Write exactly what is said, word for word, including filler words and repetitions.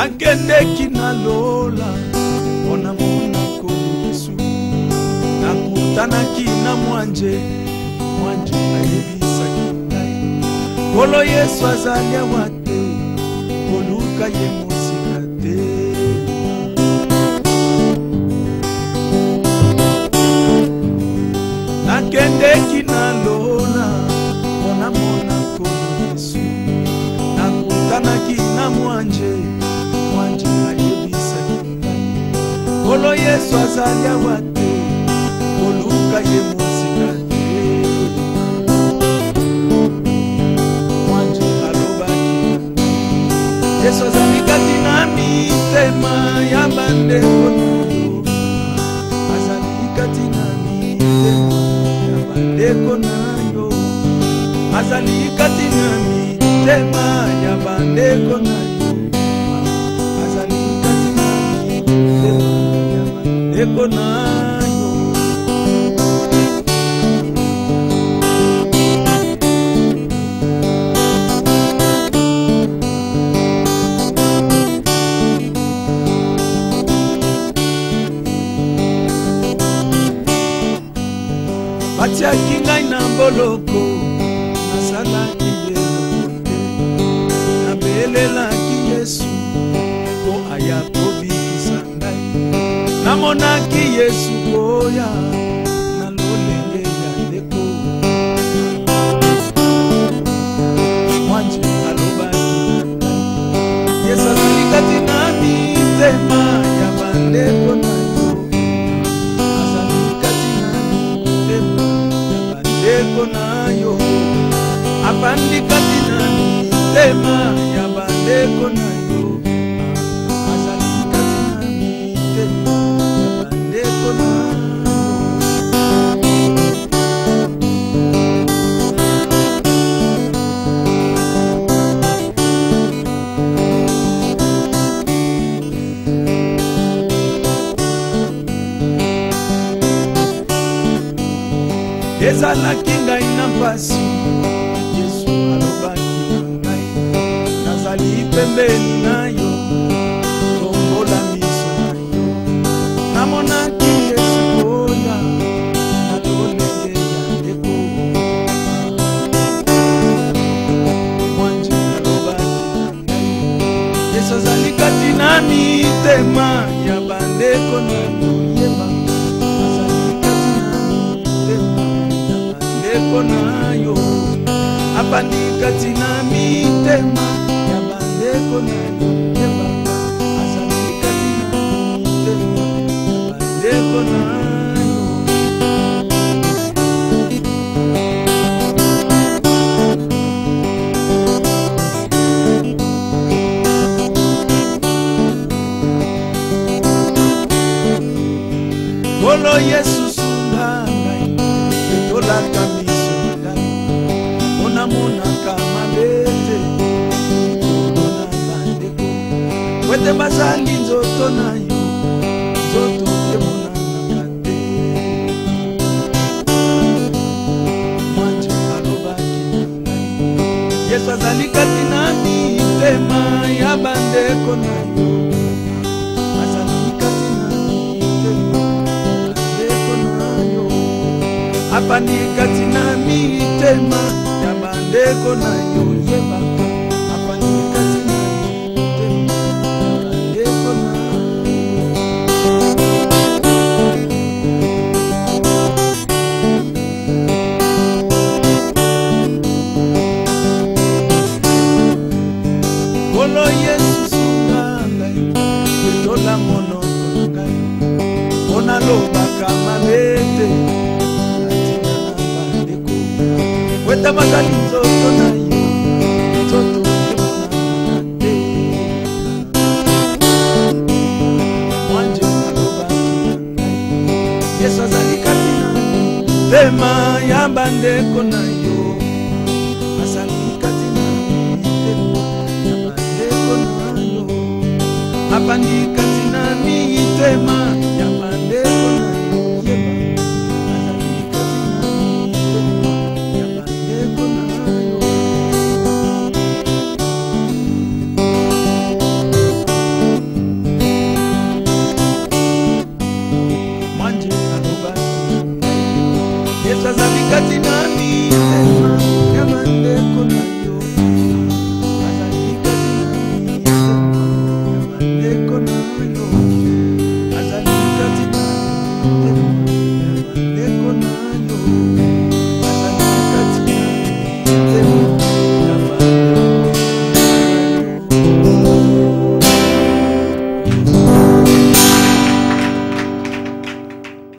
nakendeki nalola mpona mona nkolo Yesu, nakutanaki na mwanje, mwanje ayebisaki ngai nkolo Yesu azali awa te, koluka ye mosika te. Nakendeki nalola mpona mona nkolo Yesu, nakutanaki na mwanje, mwanje ayebisaki ngai nkolo Yesu azali awa te, koluka ye mosika te. Mwanje alobaki Yesu azali kati na mitema ya bandeko nayo, azali kati na mitema ya bandeko nayo, azali kati na mitema ya bandeko nayo, azali kati na mitema ya bandeko nayo. Batiaki ngai na mboloko, nasalaki eloko te, nabelelaki Yesu po aya kobikisa ngai, namonaki Yesu koya na lolenge ya ndeko. Mwanje alobaki Yesu azali kati na mitema ya bandeko nayo, azali kati na mitema bandeko nayo, abandi kati na mitema ya bandeko nayo, azali kati na mitema ya bandeko nayo. Ezalaki ngai na mpasi, Yesu alobaki na ngai, nazali pembeni nayo, tombola miso nayo, namonaki Yesu koya na lolenge ya ndeko. Mwanje alobaki na ngai, Yesu azali kati na mitema ya bandeko nayo, yeba nayo, abandi kati na mitema ya bandeko nayo, yeba azali kati na mitema ya bandeko nayo. Nkolo Yesu sunga ngai, etolaka miso ngai, mpona monaka mabete mpona bandeko, kwete bazali nzoto nayo, nzoto emonanaka te. Mwanje alobaki na ngai, Yesu azali kati na mitema ya bandeko nayo, azali kati na mitema ya bandeko nayo, abandi kati na mitema ya bandeko nayo, yeba abandi kati na mitema ya bandeko nayo. Nkolo Yesu sunga ngai, etola monoko ngai, mpona lobaka mabete natina na bandeko, kweta bazali nzoto nayo, nzoto emonanaka te. Mwanje alobaki na ngai, Yesu azali kati na mitema ya bandeko nayo, azali kati na mitema ya bandeko nayo, abandi kati na mitema